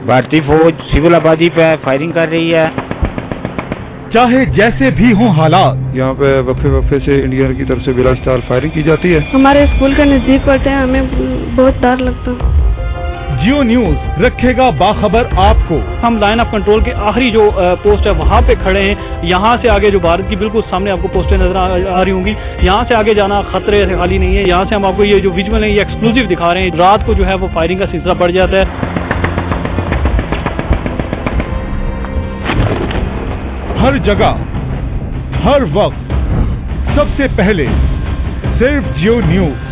भारतीय फौज सिविल आबादी पे फायरिंग कर रही है। चाहे जैसे भी हों हालात, यहाँ पे वक्फे से इंडिया की तरफ से बिलास्तार फायरिंग की जाती है। हमारे स्कूल के नजदीक पड़ते हैं, हमें बहुत डर लगता है। जियो न्यूज रखेगा बाखबर आपको। हम लाइन ऑफ कंट्रोल के आखिरी जो पोस्ट है वहाँ पे खड़े हैं। यहाँ से आगे जो भारत की बिल्कुल सामने आपको पोस्टें नजर आ रही होंगी, यहाँ से आगे जाना खतरे से खाली नहीं है। यहाँ से हम आपको ये जो विजुअल है ये एक्सक्लूसिव दिखा रहे हैं। रात को जो है वो फायरिंग का सिलसिला बढ़ जाता है। हर जगह हर वक्त सबसे पहले सिर्फ जियो न्यूज।